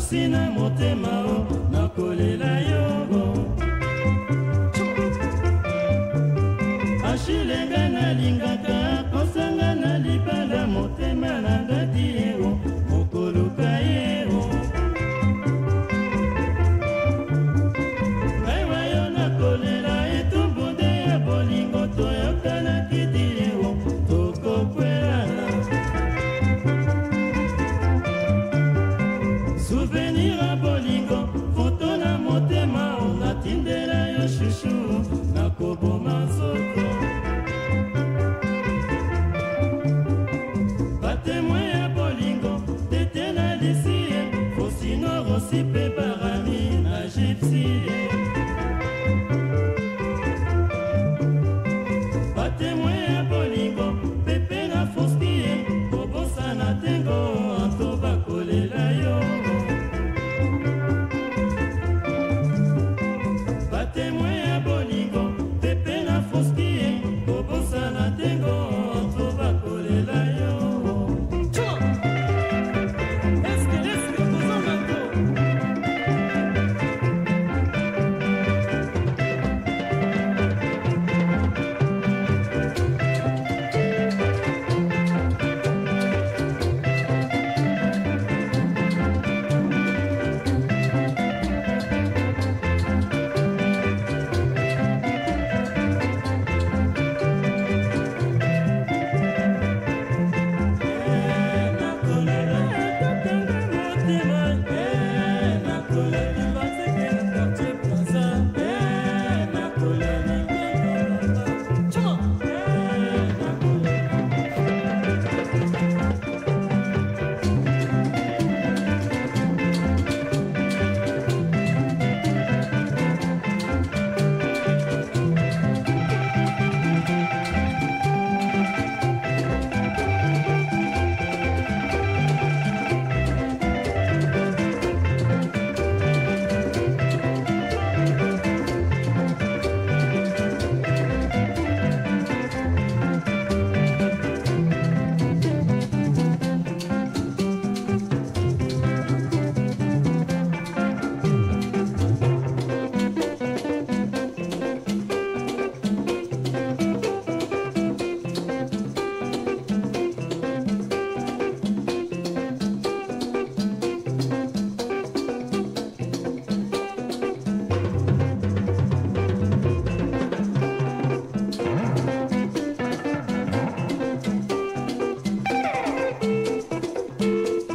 Sina motema o nakolela yo Achille nga nalingaka kosanga na libala motema na ngati yo okoluka ye Ewa yo nakolela etumbude ya bolingo toyokana kiti yo tokokwelana Souvenir a bolingo, foto na motema, na tindela yo shushu, na kobo mazoto. Batemwe ya bolingo, tete na lisie, fosino rosi pe barami na gypsie. Batemwe ya bolingo, pepe na foskie, kobosa na tengo, anto bakolela yo. Témoin à bolingo, pepe na foskie, kobosa na tengo, to bakole la yo. Est-ce que tozo Bantou?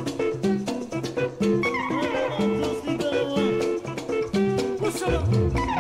Música